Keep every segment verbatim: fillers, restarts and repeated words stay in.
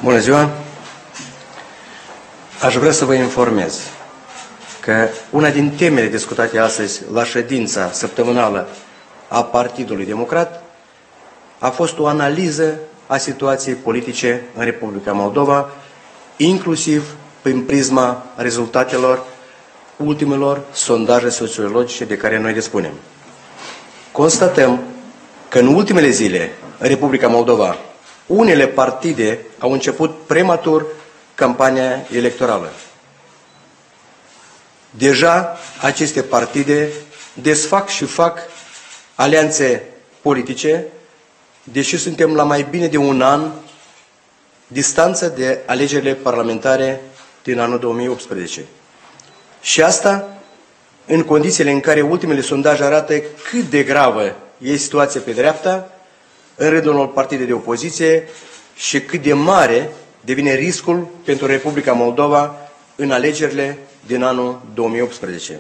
Bună ziua! Aș vrea să vă informez că una din temele discutate astăzi la ședința săptămânală a Partidului Democrat a fost o analiză a situației politice în Republica Moldova, inclusiv prin prisma rezultatelor ultimelor sondaje sociologice de care noi dispunem. Constatăm că în ultimele zile, în Republica Moldova, unele partide au început prematur campania electorală. Deja aceste partide desfac și fac alianțe politice, deși suntem la mai bine de un an distanță de alegerile parlamentare din anul două mii optsprezece. Și asta în condițiile în care ultimele sondaje arată cât de gravă e situația pe dreapta în rândul unor partide de opoziție și cât de mare devine riscul pentru Republica Moldova în alegerile din anul două mii optsprezece.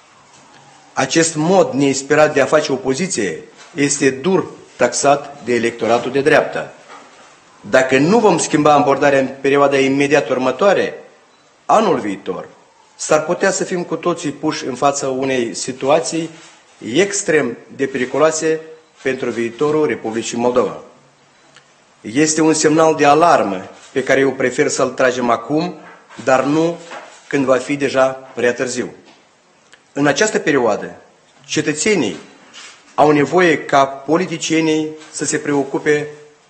Acest mod neinspirat de a face opoziție este dur taxat de electoratul de dreapta. Dacă nu vom schimba abordarea în perioada imediat următoare, anul viitor, s-ar putea să fim cu toții puși în fața unei situații extrem de periculoase pentru viitorul Republicii Moldova. Este un semnal de alarmă pe care eu prefer să-l tragem acum, dar nu când va fi deja prea târziu. În această perioadă, cetățenii au nevoie ca politicienii să se preocupe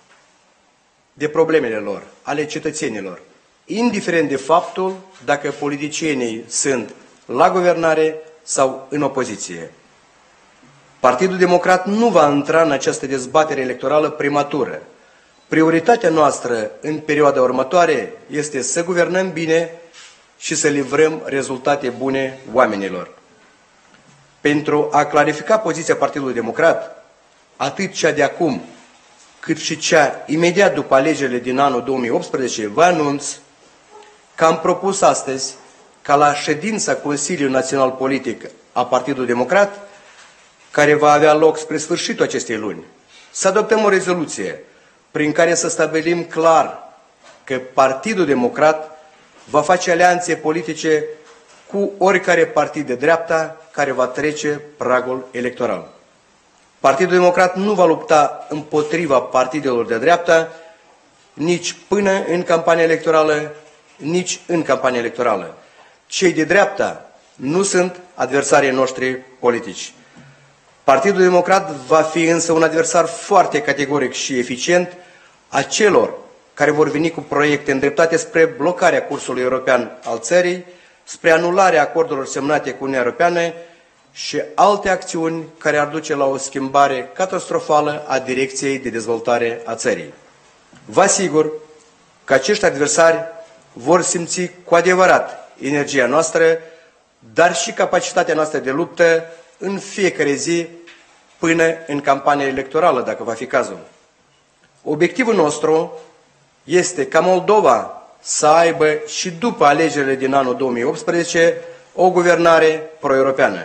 de problemele lor, ale cetățenilor, indiferent de faptul dacă politicienii sunt la guvernare sau în opoziție. Partidul Democrat nu va intra în această dezbatere electorală prematură. Prioritatea noastră în perioada următoare este să guvernăm bine și să livrăm rezultate bune oamenilor. Pentru a clarifica poziția Partidului Democrat, atât cea de acum, cât și cea imediat după alegerile din anul două mii optsprezece, vă anunț că am propus astăzi ca la ședința Consiliului Național Politic a Partidului Democrat, care va avea loc spre sfârșitul acestei luni, să adoptăm o rezoluție prin care să stabilim clar că Partidul Democrat va face alianțe politice cu oricare partid de dreapta care va trece pragul electoral. Partidul Democrat nu va lupta împotriva partidelor de dreapta nici până în campania electorală, nici în campania electorală. Cei de dreapta nu sunt adversarii noștri politici. Partidul Democrat va fi însă un adversar foarte categoric și eficient a celor care vor veni cu proiecte îndreptate spre blocarea cursului european al țării, spre anularea acordurilor semnate cu Uniunea Europeană și alte acțiuni care ar duce la o schimbare catastrofală a direcției de dezvoltare a țării. Vă asigur că acești adversari vor simți cu adevărat energia noastră, dar și capacitatea noastră de luptă în fiecare zi până în campania electorală, dacă va fi cazul. Obiectivul nostru este ca Moldova să aibă și după alegerile din anul două mii optsprezece o guvernare pro-europeană.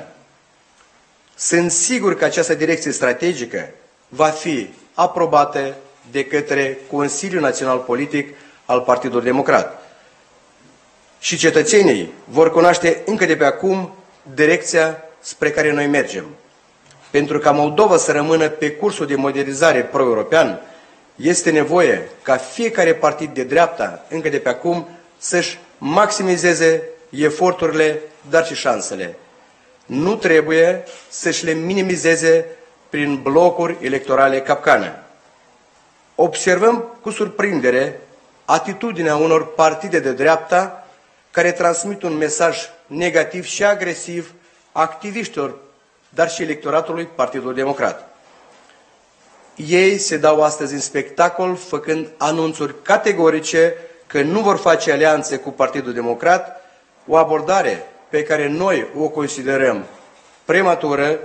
Sunt sigur că această direcție strategică va fi aprobată de către Consiliul Național Politic al Partidului Democrat. Și cetățenii vor cunoaște încă de pe acum direcția spre care noi mergem. Pentru ca Moldova să rămână pe cursul de modernizare pro-european, este nevoie ca fiecare partid de dreapta, încă de pe acum, să-și maximizeze eforturile, dar și șansele. Nu trebuie să-și le minimizeze prin blocuri electorale capcană. Observăm cu surprindere atitudinea unor partide de dreapta care transmit un mesaj negativ și agresiv activiștilor, dar și electoratului Partidului Democrat. Ei se dau astăzi în spectacol făcând anunțuri categorice că nu vor face alianțe cu Partidul Democrat, o abordare pe care noi o considerăm prematură,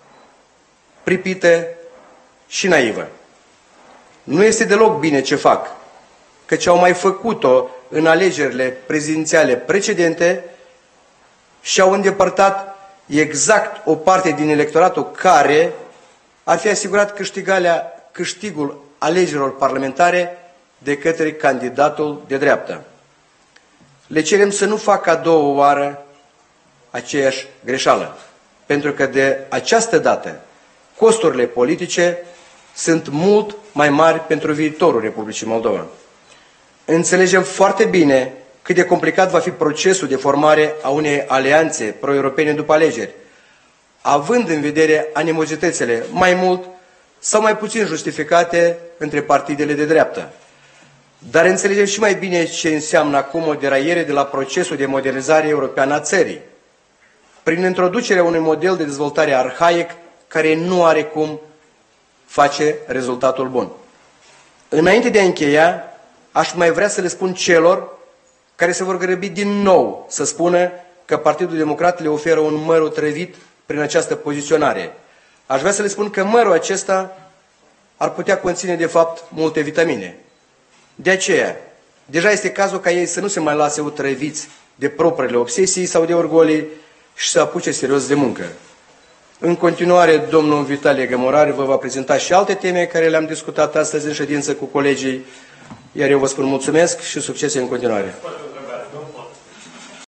pripită și naivă. Nu este deloc bine ce fac, căci au mai făcut-o în alegerile prezidențiale precedente și au îndepărtat exact o parte din electoratul care ar fi asigurat câștigul alegerilor parlamentare de către candidatul de dreapta. Le cerem să nu facă a doua oară aceeași greșeală, pentru că de această dată costurile politice sunt mult mai mari pentru viitorul Republicii Moldova. Înțelegem foarte bine cât de complicat va fi procesul de formare a unei alianțe pro-europene după alegeri, având în vedere animozitățile mai mult sau mai puțin justificate între partidele de dreapta. Dar înțelegem și mai bine ce înseamnă acum o deraiere de la procesul de modernizare europeană a țării, prin introducerea unui model de dezvoltare arhaic care nu are cum face rezultatul bun. Înainte de a încheia, aș mai vrea să le spun celor care se vor grăbi din nou să spună că Partidul Democrat le oferă un măr otrăvit prin această poziționare. Aș vrea să le spun că mărul acesta ar putea conține, de fapt, multe vitamine. De aceea, deja este cazul ca ei să nu se mai lase otrăviți de propriile obsesii sau de orgolii și să apuce serios de muncă. În continuare, domnul Vitalie Gămorari vă va prezenta și alte teme care le-am discutat astăzi în ședință cu colegii, iar eu vă spun mulțumesc și succes în continuare.